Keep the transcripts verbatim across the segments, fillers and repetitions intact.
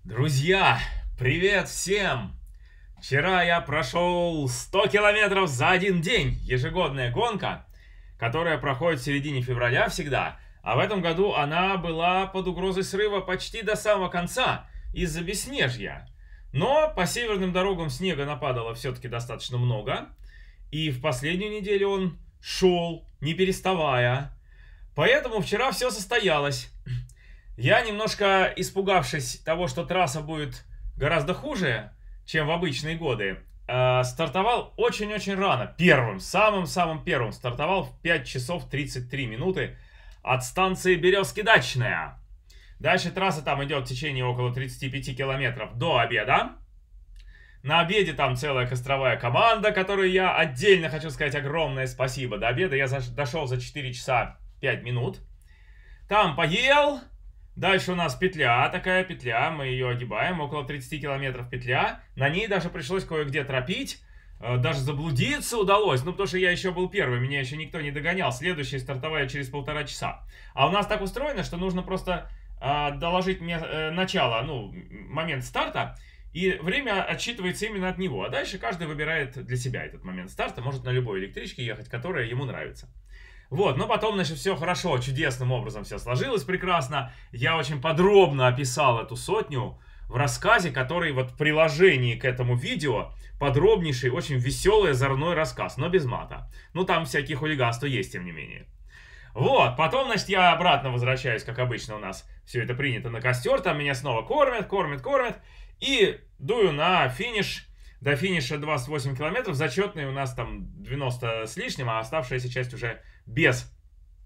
Друзья, привет всем! Вчера я прошел сто километров за один день. Ежегодная гонка, которая проходит в середине февраля всегда. А в этом году она была под угрозой срыва почти до самого конца из-за бесснежья. Но по северным дорогам снега нападало все-таки достаточно много. И в последнюю неделю он шел, не переставая. Поэтому вчера все состоялось. Я, немножко испугавшись того, что трасса будет гораздо хуже, чем в обычные годы, э, стартовал очень-очень рано. Первым, самым-самым первым стартовал в пять часов тридцать три минуты от станции Березки-Дачная. Дальше трасса там идет в течение около тридцати пяти километров до обеда. На обеде там целая костровая команда, которой я отдельно хочу сказать огромное спасибо. До обеда я дошел за четыре часа пять минут. Там поел. Дальше у нас петля, такая петля, мы ее огибаем, около тридцати километров петля. На ней даже пришлось кое-где тропить, даже заблудиться удалось, ну потому что я еще был первый, меня еще никто не догонял. Следующий стартовали через полтора часа. А у нас так устроено, что нужно просто э, доложить мне э, начало, ну, момент старта, и время отсчитывается именно от него. А дальше каждый выбирает для себя этот момент старта, может на любой электричке ехать, которая ему нравится. Вот, но потом, значит, все хорошо, чудесным образом все сложилось прекрасно. Я очень подробно описал эту сотню в рассказе, который вот в приложении к этому видео подробнейший, очень веселый, озорной рассказ, но без мата. Ну, там всякие хулиганства есть, тем не менее. Вот, потом, значит, я обратно возвращаюсь, как обычно у нас все это принято, на костер. Там меня снова кормят, кормят, кормят. И дую на финиш. До финиша двадцать восемь километров, зачетный у нас там девяносто с лишним, а оставшаяся часть уже без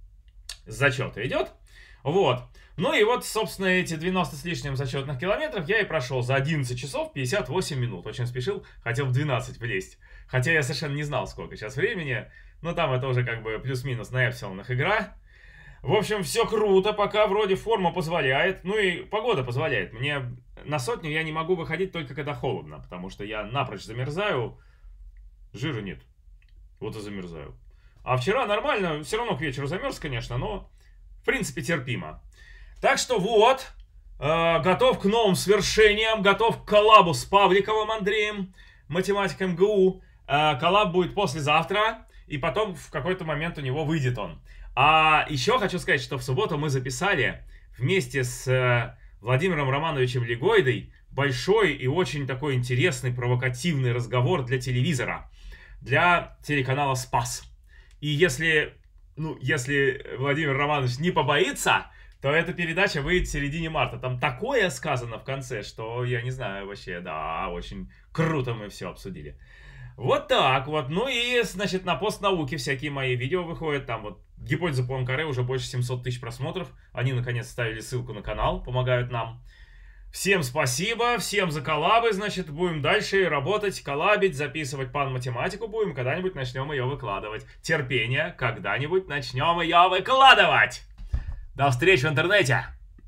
зачета идет. Вот. Ну и вот, собственно, эти девяносто с лишним зачетных километров я и прошел за одиннадцать часов пятьдесят восемь минут. Очень спешил, хотел в двенадцать влезть. Хотя я совершенно не знал, сколько сейчас времени. Но там это уже как бы плюс-минус на эпсилонах игра. В общем, все круто, пока вроде форма позволяет, ну и погода позволяет. Мне на сотню я не могу выходить только когда холодно, потому что я напрочь замерзаю, жира нет, вот и замерзаю. А вчера нормально, все равно к вечеру замерз, конечно, но в принципе терпимо. Так что вот, э, готов к новым свершениям, готов к коллабу с Павликовым Андреем, математиком ГУ. Э, коллаб будет послезавтра, и потом в какой-то момент у него выйдет он. А еще хочу сказать, что в субботу мы записали вместе с э, Владимиром Романовичем Легойдой большой и очень такой интересный, провокативный разговор для телевизора, для телеканала «Спас». И если, ну, если Владимир Романович не побоится, то эта передача выйдет в середине марта. Там такое сказано в конце, что я не знаю вообще, да, очень круто мы все обсудили. Вот так вот. Ну и, значит, на постнауке всякие мои видео выходят. Там вот гипотеза Пуанкаре уже больше семисот тысяч просмотров. Они, наконец, ставили ссылку на канал, помогают нам. Всем спасибо, всем за коллабы, значит, будем дальше работать, коллабить, записывать пан-математику будем. Когда-нибудь начнем ее выкладывать. Терпение, когда-нибудь начнем ее выкладывать. До встречи в интернете!